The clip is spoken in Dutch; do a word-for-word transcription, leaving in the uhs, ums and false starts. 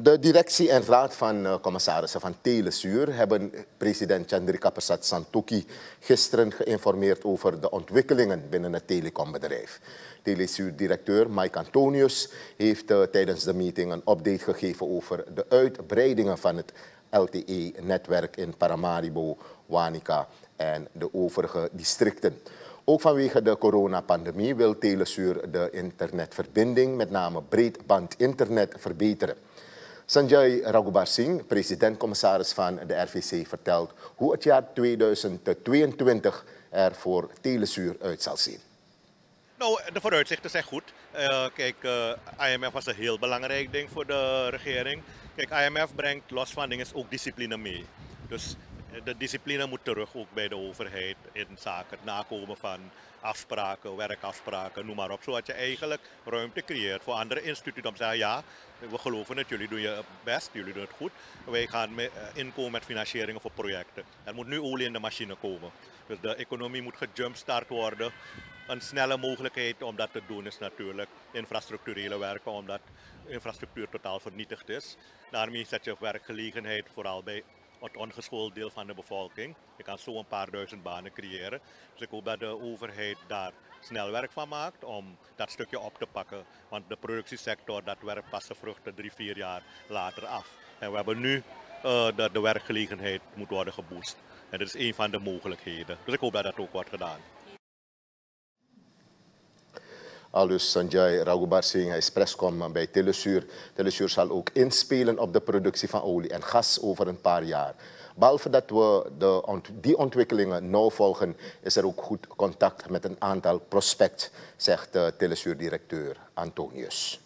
De directie en raad van uh, commissarissen van Telesuur hebben president Chandrika Persat Santokhi gisteren geïnformeerd over de ontwikkelingen binnen het telecombedrijf. Telesuur-directeur Mike Antonius heeft uh, tijdens de meeting een update gegeven over de uitbreidingen van het L T E-netwerk in Paramaribo, Wanica en de overige districten. Ook vanwege de coronapandemie wil Telesuur de internetverbinding, met name breedbandinternet, verbeteren. Sanjay Raghubar Singh, president-commissaris van de R V C, vertelt hoe het jaar tweeduizend tweeëntwintig er voor Telesuur uit zal zien. Nou, de vooruitzichten zijn goed. Uh, kijk, uh, I M F was een heel belangrijk ding voor de regering. Kijk, I M F brengt los van dingen ook discipline mee. Dus de discipline moet terug ook bij de overheid in zaken het nakomen van afspraken, werkafspraken, noem maar op. Zodat je eigenlijk ruimte creëert voor andere instituten om te zeggen, ja, we geloven het, jullie doen je best, jullie doen het goed. Wij gaan mee, uh, inkomen met financieringen voor projecten. Er moet nu olie in de machine komen. Dus de economie moet gejumpstart worden. Een snelle mogelijkheid om dat te doen is natuurlijk infrastructurele werken, omdat infrastructuur totaal vernietigd is. Daarmee zet je werkgelegenheid vooral bij het ongeschoold deel van de bevolking. Je kan zo een paar duizend banen creëren. Dus ik hoop dat de overheid daar snel werk van maakt om dat stukje op te pakken. Want de productiesector, dat werkt pas de vruchten drie, vier jaar later af. En we hebben nu uh, dat de werkgelegenheid moet worden geboost. En dat is een van de mogelijkheden. Dus ik hoop dat dat ook wordt gedaan. Aldus Sanjay Raghubar Singh, hij is perscom bij Telesuur. Telesuur zal ook inspelen op de productie van olie en gas over een paar jaar. Behalve dat we de ont die ontwikkelingen nauw volgen, is er ook goed contact met een aantal prospects, zegt de Telesuur-directeur Antonius.